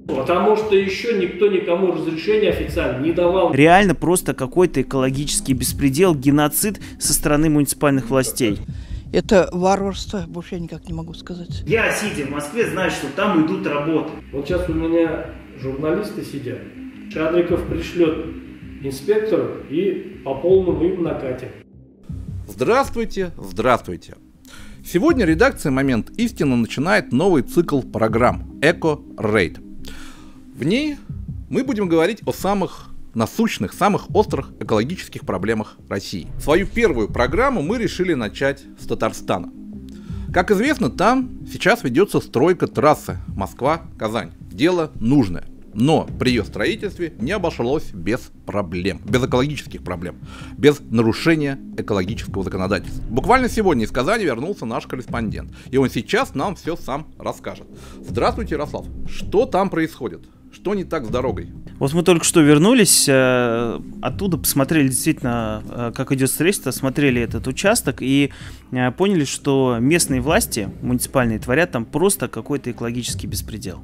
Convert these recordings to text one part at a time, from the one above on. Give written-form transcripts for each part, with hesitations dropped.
Потому что еще никто никому разрешения официально не давал. Реально просто какой-то экологический беспредел, геноцид со стороны муниципальных властей. Это варварство, больше я никак не могу сказать. Я, сидя в Москве, знаю, что там идут работы. Вот сейчас у меня журналисты сидят. Шадриков пришлет инспекторов и по полному им накатим. Здравствуйте, здравствуйте. Сегодня редакция «Момент истины» начинает новый цикл программ «Эко-рейд». В ней мы будем говорить о самых насущных, самых острых экологических проблемах России. Свою первую программу мы решили начать с Татарстана. Как известно, там сейчас ведется стройка трассы Москва-Казань. Дело нужное. Но при ее строительстве не обошлось без проблем, без экологических проблем, без нарушения экологического законодательства. Буквально сегодня из Казани вернулся наш корреспондент, и он сейчас нам все сам расскажет. Здравствуйте, Ярослав. Что там происходит? Что не так с дорогой? Вот мы только что вернулись оттуда, посмотрели действительно, как идет строительство, смотрели этот участок и поняли, что местные власти, муниципальные, творят там просто какой-то экологический беспредел.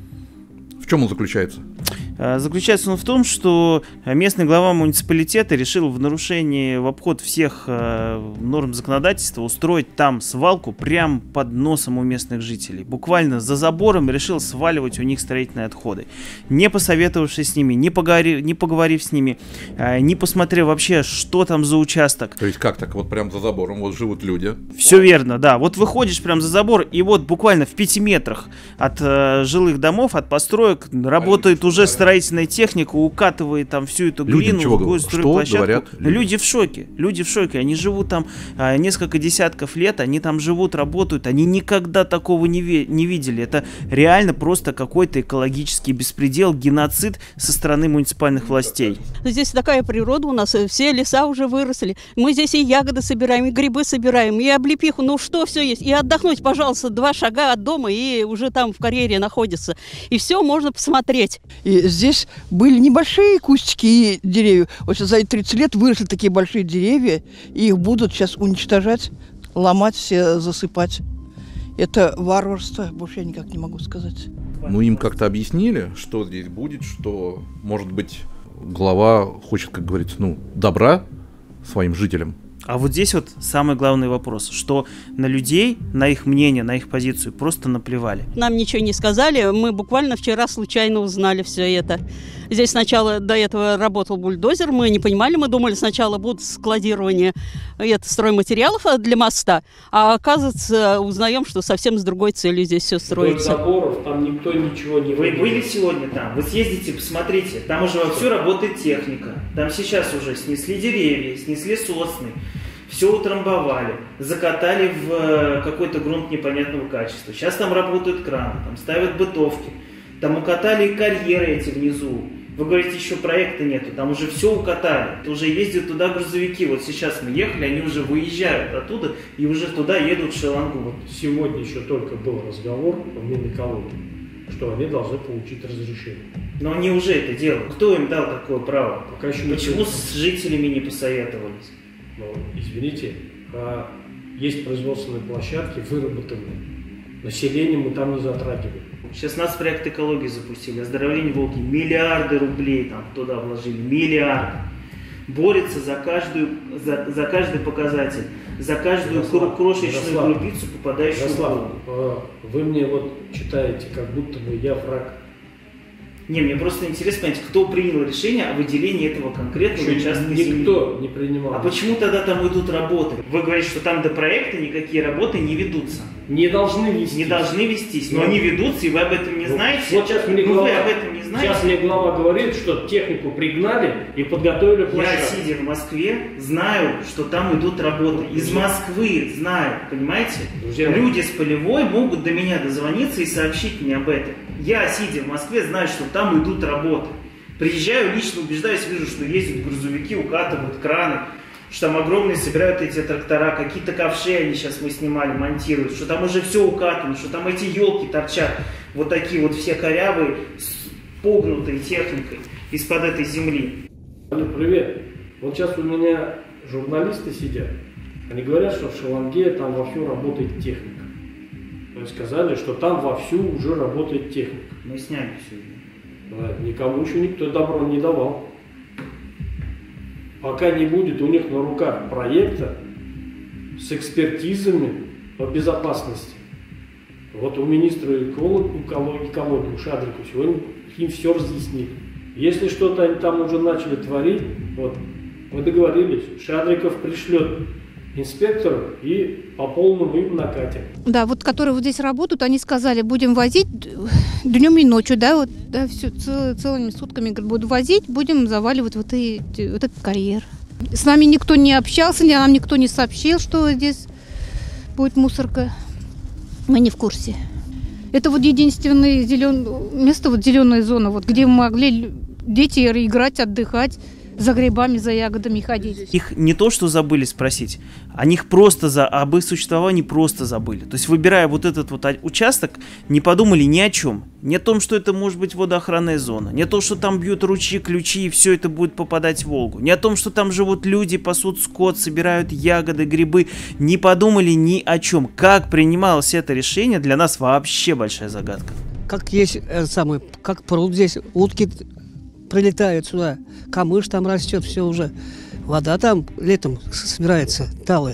В чем он заключается? Заключается он в том, что местный глава муниципалитета решил в нарушении, в обход всех норм законодательства устроить там свалку прямо под носом у местных жителей. Буквально за забором решил сваливать у них строительные отходы. Не посоветовавшись с ними, не поговорив с ними, не посмотрев вообще, что там за участок. То есть как так, вот прям за забором, вот живут люди? Все верно, да. Вот выходишь прям за забор, и вот буквально в 5 метрах от жилых домов, от построек работает уже строительная техника, укатывает там всю эту глину в другую стройплощадку. Люди в шоке. Люди в шоке. Они живут там несколько десятков лет, они там живут, работают. Они никогда такого не видели. Это реально просто какой-то экологический беспредел, геноцид со стороны муниципальных властей. Здесь такая природа у нас, все леса уже выросли. Мы здесь и ягоды собираем, и грибы собираем, и облепиху. Ну что все есть. И отдохнуть, пожалуйста, 2 шага от дома, и уже там в карьере находится. И все можно посмотреть. И здесь были небольшие кустики и деревья. Вот сейчас за эти 30 лет выросли такие большие деревья, и их будут сейчас уничтожать, ломать, все засыпать. Это варварство, больше я никак не могу сказать. Ну, им как-то объяснили, что здесь будет, что, может быть, глава хочет, как говорится, добра своим жителям. А вот здесь вот самый главный вопрос, что на людей, на их мнение, на их позицию просто наплевали. Нам ничего не сказали, мы буквально вчера случайно узнали все это. Здесь сначала до этого работал бульдозер, мы не понимали, мы думали, сначала будут складирование стройматериалов для моста, а оказывается, узнаем, что совсем с другой целью здесь все строится. Заборов, там никто ничего не... Вы были сегодня там? Вы съездите, посмотрите, там уже вовсю работает техника, там сейчас уже снесли деревья, снесли сосны. Все утрамбовали, закатали в какой-то грунт непонятного качества. Сейчас там работают краны, там ставят бытовки, там укатали карьеры эти внизу. Вы говорите, еще проекта нету, там уже все укатали, уже ездят туда грузовики. Вот сейчас мы ехали, они уже выезжают оттуда и уже туда едут в Шелангу. Вот сегодня еще только был разговор о Минэкологии, что они должны получить разрешение. Но они уже это делают. Кто им дал такое право? Почему с жителями не посоветовались? Извините, есть производственные площадки, выработанные. Население мы там не затрагиваем. Сейчас нас проект экологии запустили, оздоровление Волги, миллиарды рублей там туда вложили, миллиарды. Борется за каждый показатель, за каждую крошечную крупицу, попадающую в Волгу. Вы мне вот читаете, как будто бы я враг. Не, мне просто интересно понять, кто принял решение о выделении этого конкретного участка земли. Никто не принимал. А почему тогда там идут работы? Вы говорите, что там до проекта никакие работы не ведутся. Не должны вестись. Не должны вестись, но они ведутся, и вы об этом не знаете? Вот сейчас мне вы об этом не знаете? Сейчас мне глава говорит, что технику пригнали и подготовили площадку. Я, сидя в Москве, знаю, что там идут работы. Из Москвы знаю, понимаете? Друзья, люди с полевой могут до меня дозвониться и сообщить мне об этом. Я, сидя в Москве, знаю, что там идут работы. Приезжаю, лично убеждаюсь, вижу, что ездят грузовики, укатывают краны, что там огромные собирают эти трактора, какие-то ковши они сейчас мы снимали, монтируют, что там уже все укатано, что там эти елки торчат, вот такие вот все корявые, с погнутой техникой из-под этой земли. Алло, привет. Вот сейчас у меня журналисты сидят, они говорят, что в Шеланге там вовсю работает техника. сказали, что там вовсю уже работает техника. Мы сняли все. Да, никому еще никто добро не давал. Пока не будет у них на руках проекта с экспертизами по безопасности. Вот у министра экологии Шадрика сегодня им все разъяснили. Если что-то они там уже начали творить, вот, мы договорились, Шадриков пришлет инспекторов и по полному им накатим. Да, вот которые вот здесь работают, они сказали, будем возить днем и ночью, да, вот, да, все, целыми сутками будут возить, будем заваливать вот этот карьер. С нами никто не общался, нам никто не сообщил, что здесь будет мусорка. Мы не в курсе. Это вот единственное место, вот зеленая зона, вот, где могли дети играть, отдыхать, за грибами, за ягодами ходить. Их не то, что забыли спросить, они их просто об их существовании просто забыли. То есть, выбирая вот этот вот участок, не подумали ни о чем. Не о том, что это может быть водоохранная зона, не о том, что там бьют ручьи, ключи, и все это будет попадать в Волгу, не о том, что там живут люди, пасут скот, собирают ягоды, грибы. Не подумали ни о чем. Как принималось это решение, для нас вообще большая загадка. Как есть как пруд здесь, утки прилетают сюда, камыш там растет, все уже. Вода там летом собирается, талая.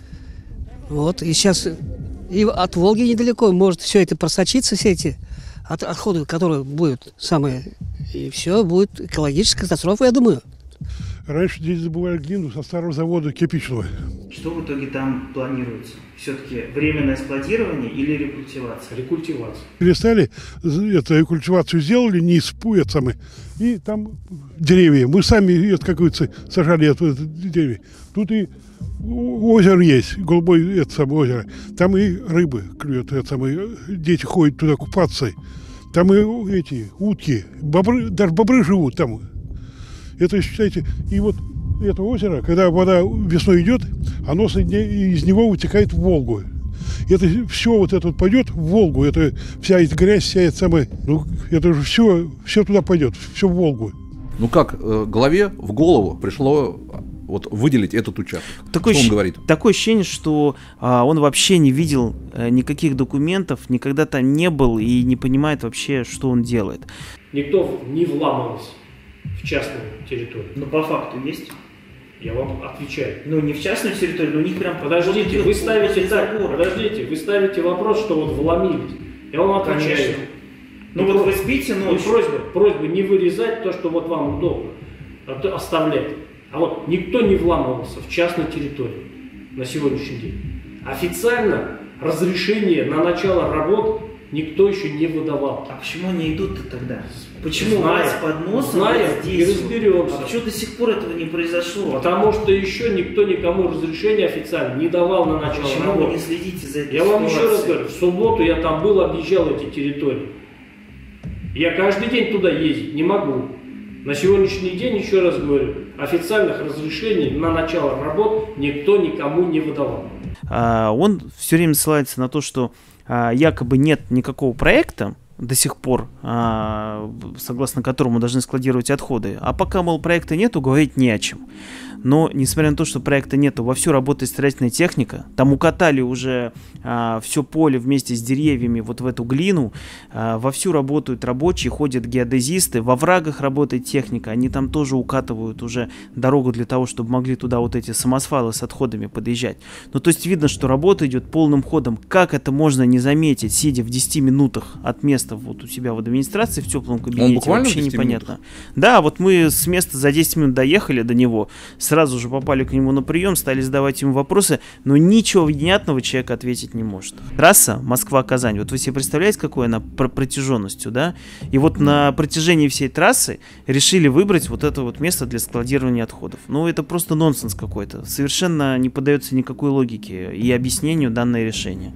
Вот, и сейчас и от Волги недалеко может все это просочиться, все эти отходы, которые будут самые, и все, будет экологическая катастрофа, я думаю. Раньше здесь добывали глину со старого завода кирпичного. Что в итоге там планируется? Все-таки временное складирование или рекультивация? Рекультивация. Перестали, рекультивацию сделали, низ, и там деревья. Мы сами, как говорится, сажали деревья. Тут и озеро есть, голубое озеро. Там и рыбы клюют, дети ходят туда купаться. Там и эти утки, бобры, даже бобры живут там. Это, считайте, и вот это озеро, когда вода весной идет, оно из него вытекает в Волгу. Это все вот это вот пойдет в Волгу, это вся эта грязь, вся эта это же все туда пойдет, все в Волгу. Ну как главе в голову пришло вот выделить этот участок? Что он говорит? Такое ощущение, что он вообще не видел никаких документов, никогда там не был и не понимает вообще, что он делает. Никто не вламывался в частную территорию. Но по факту есть? Я вам отвечаю. Ну, не в частную территорию, но у них прям... Подождите, вы ставите вопрос, что вот вломились. Я вам отвечаю. Конечно. Ну вот вы спите ночью. Просьба не вырезать то, что вот вам удобно, оставлять. А вот никто не вламывался в частную территорию на сегодняшний день. Официально разрешение на начало работ никто еще не выдавал. А почему они идут-то тогда? Почему Знаем, мать под носом знаем, здесь? и разберемся. А почему до сих пор этого не произошло? Потому что еще никто никому разрешения официально не давал на начало почему работы. Вы не следите за этой Я вам ситуацией? еще раз говорю, в субботу я там был, объезжал эти территории. Я каждый день туда ездить не могу. На сегодняшний день, еще раз говорю, официальных разрешений на начало работ никто никому не выдавал. Он все время ссылается на то, что якобы нет никакого проекта до сих пор, согласно которому должны складировать отходы. А пока, мол, проекта нету, говорить не о чем. Но, несмотря на то, что проекта нету, вовсю работает строительная техника. Там укатали уже все поле вместе с деревьями вот в эту глину. Вовсю работают рабочие, ходят геодезисты. Во врагах работает техника. Они там тоже укатывают уже дорогу для того, чтобы могли туда вот эти самосвалы с отходами подъезжать. Ну, то есть видно, что работа идет полным ходом. Как это можно не заметить, сидя в 10 минутах от места вот у себя в администрации в теплом кабинете? Вообще непонятно. Да, вот мы с места за 10 минут доехали до него, сразу же попали к нему на прием, стали задавать ему вопросы, но ничего внятного человек ответить не может. Трасса Москва-Казань, вот вы себе представляете, какой она протяженностью, да? И вот на протяжении всей трассы решили выбрать вот это вот место для складирования отходов. Ну, это просто нонсенс какой-то. Совершенно не поддается никакой логике и объяснению данное решение.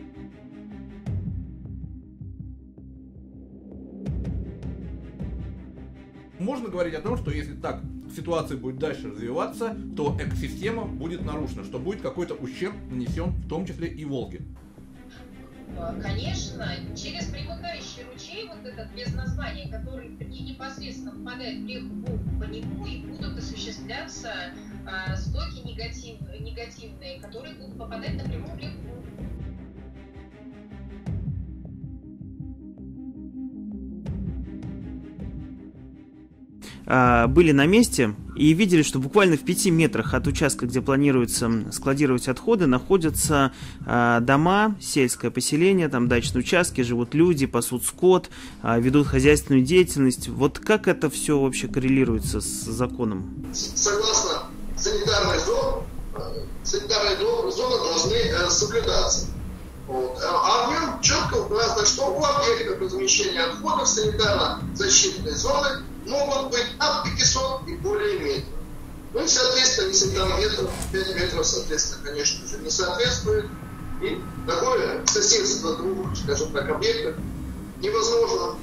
Можно говорить о том, что если так ситуация будет дальше развиваться, то экосистема будет нарушена, что будет какой-то ущерб нанесен, в том числе и Волге. Конечно, через примыкающий ручей, вот этот без названия, который непосредственно впадает в реку Волгу, по нему и будут осуществляться стоки негативные, которые будут попадать напрямую в реку Волгу. были на месте и видели, что буквально в 5 метрах от участка, где планируется складировать отходы, находятся дома, сельское поселение, там дачные участки, живут люди, пасут скот, ведут хозяйственную деятельность. Вот как это все вообще коррелируется с законом? Согласно санитарной зоны должны соблюдаться. Вот. А в нем четко указано, что у объектов размещения отходов санитарно-защитной зоны могут быть от 500 и более метров. Ну и, соответственно, если там метров, 5 метров, соответственно, конечно же, не соответствует. И такое соседство двух, скажем так, объектов невозможно.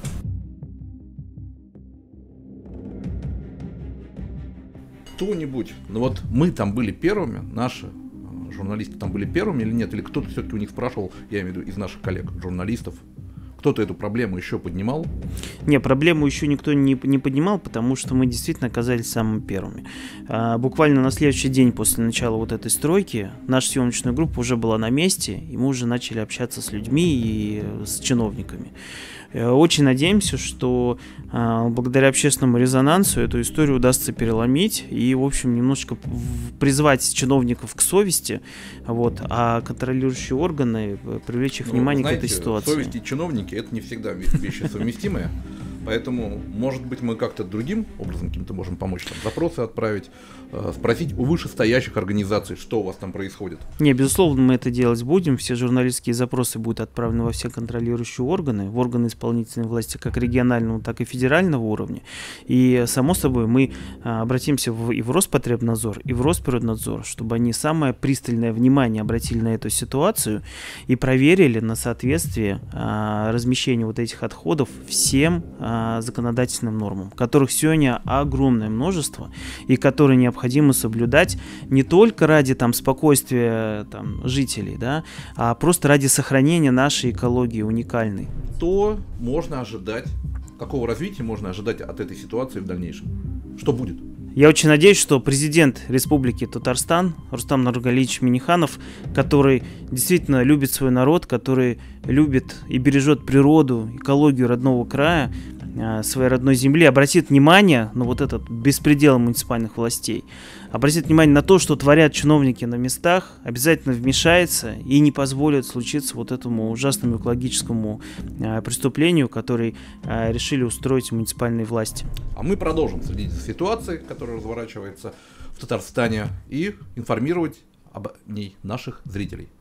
Кто-нибудь, ну вот мы там были первыми, наши журналисты там были первыми или нет, или кто-то все-таки у них спрашивал, я имею в виду из наших коллег, журналистов, кто-то эту проблему еще поднимал? Не, проблему еще никто не поднимал, потому что мы действительно оказались самыми первыми. Буквально на следующий день после начала вот этой стройки наша съемочная группа уже была на месте, и мы уже начали общаться с людьми и с чиновниками. Очень надеемся, что благодаря общественному резонансу эту историю удастся переломить и, в общем, немножечко призвать чиновников к совести, вот, а контролирующие органы привлечь их внимание к этой ситуации. Совесть и чиновники — это не всегда вещи совместимые. Поэтому, может быть, мы как-то другим образом каким-то можем помочь, там, запросы отправить, спросить у вышестоящих организаций, что у вас там происходит. Не, безусловно, мы это делать будем. Все журналистские запросы будут отправлены во все контролирующие органы, в органы исполнительной власти как регионального, так и федерального уровня. И, само собой, мы обратимся и в Роспотребнадзор, и в Росприроднадзор, чтобы они самое пристальное внимание обратили на эту ситуацию и проверили на соответствие размещения вот этих отходов всем законодательным нормам, которых сегодня огромное множество и которые необходимо соблюдать не только ради там спокойствия там жителей, да, а просто ради сохранения нашей экологии уникальной. Что можно ожидать, какого развития можно ожидать от этой ситуации в дальнейшем? Что будет? Я очень надеюсь, что президент Республики Татарстан Рустам Нургалиевич Минниханов, который действительно любит свой народ, который любит и бережет природу, экологию родного края, своей родной земли, обратит внимание на вот этот беспредел муниципальных властей, обратит внимание на то, что творят чиновники на местах, обязательно вмешается и не позволит случиться вот этому ужасному экологическому преступлению, которое решили устроить муниципальные власти. А мы продолжим следить за ситуацией, которая разворачивается в Татарстане, и информировать об ней наших зрителей.